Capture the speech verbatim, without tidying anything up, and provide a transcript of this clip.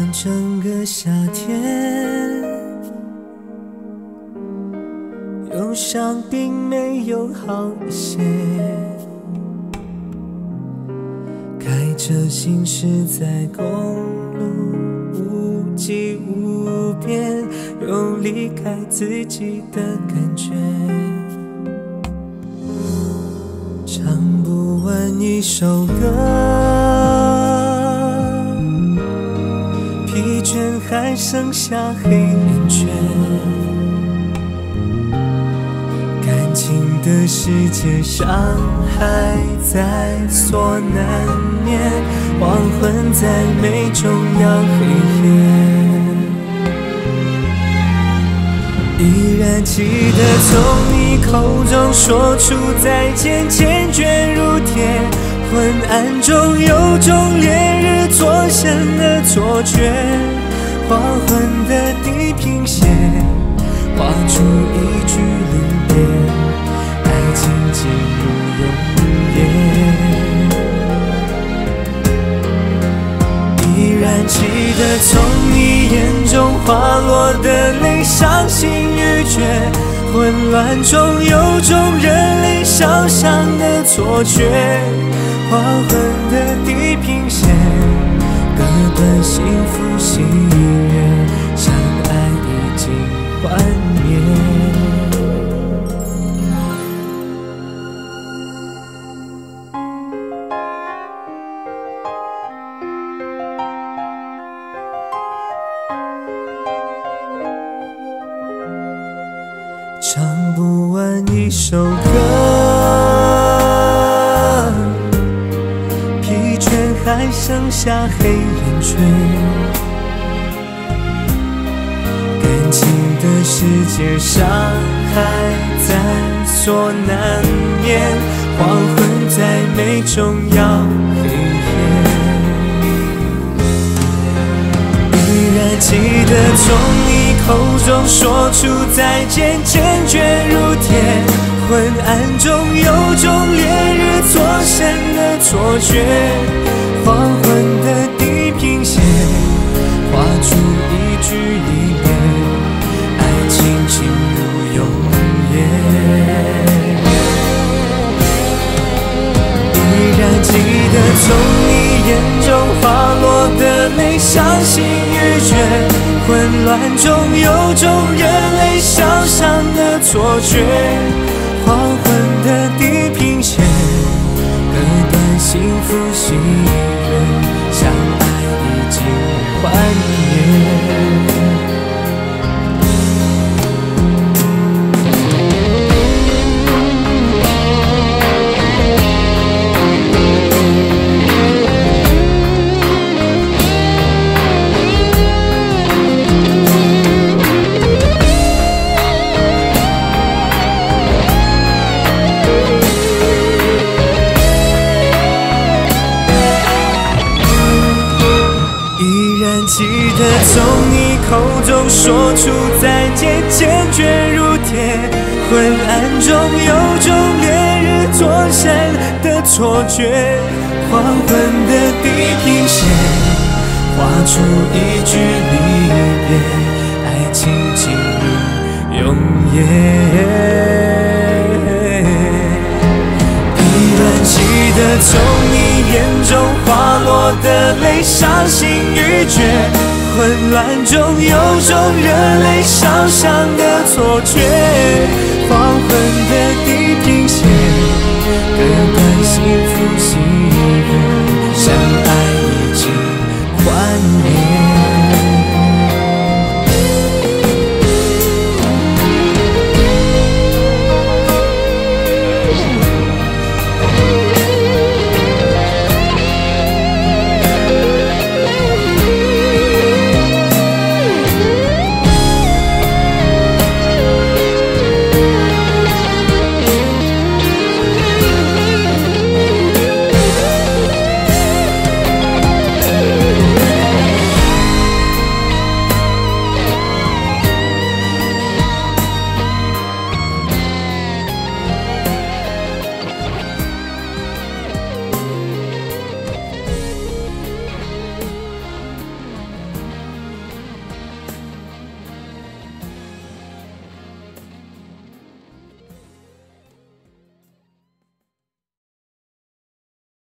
整个夏天，忧伤并没有好一些。开车行驶在公路，无际无边，有离开自己的感觉。唱不完一首歌，疲倦还剩下黑眼圈。感情的世界伤还在所难免，黄昏再美终要黑夜。依然记得从你口中说出再见，坚决如铁，昏暗中有种烈日灼身的错觉。黄昏的地平线画出一句离别，爱情进入永夜。依然记得从你眼中滑落的泪，伤心欲绝，混乱中有种人类想象的错觉。黄昏的地平线割断幸福喜悦，相爱已经幻灭。唱不完一首歌，疲倦还剩下黑眼圈。感情的世界伤还在所难免，黄昏再美终要黑夜。依然记得从你口中说出再见，坚决如铁，昏暗中有种烈日灼身的错觉。黄昏的地平线画出一句离别，爱情进入永夜。依然记得从你眼中滑落的泪，伤心欲绝，混乱中有种人类想象的错觉。黄昏的地平线割断幸福喜悦，相爱已经幻灭。记得从你口中说出再见，坚决如铁，昏暗中有种烈日灼身的错觉。黄昏的地平线画出一句离别，爱情进入永夜。依然记得从你眼中滑落的泪，伤心欲绝，混乱中有种人类想象的错觉。黄昏的地平线割断幸福喜悦，相